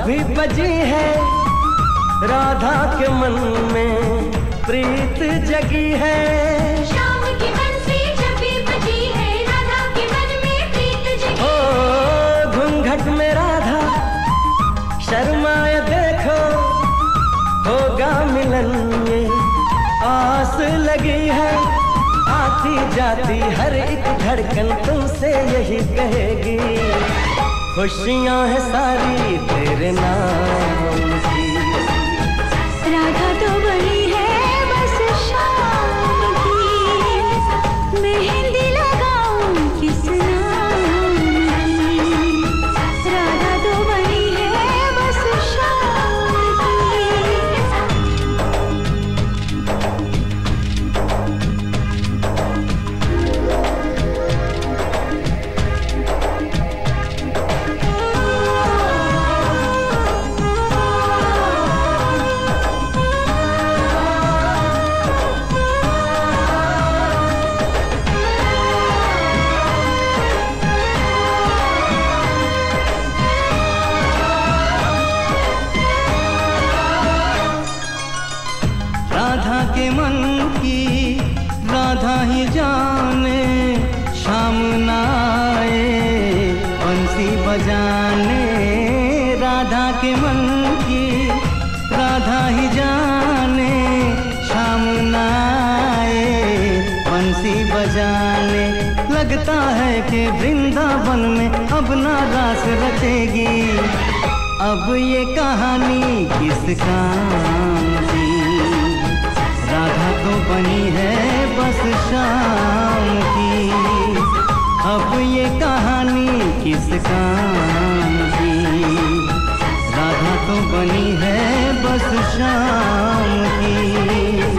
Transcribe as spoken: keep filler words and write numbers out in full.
भी बजी है राधा के मन में प्रीत जगी है। शाम की बंसी जब भी बजी है राधा के मन में प्रीत जगी। ओ घूंघट में राधा शर्माए देखो, होगा मिलन ये आस लगी है। आती जाती हर एक धड़कन तुमसे यही कहेगी, खुशियां हैं सारी तेरे नाम की। राधा तो बनी है बस शाम की, मेहंदी लगाऊं किस नाम की। राधा तो बनी है बस शाम राधा के मन की राधा ही जाने, शाम ना आए बंसी बजाने। राधा के मन की राधा ही जाने, शाम ना आए बंसी बजाने। लगता है कि वृंदावन में अब ना रास रचेगी, अब ये कहानी किस काम की। राधा तो बनी है बस शाम की, अब ये कहानी किस काम की। राधा तो बनी है बस शाम की।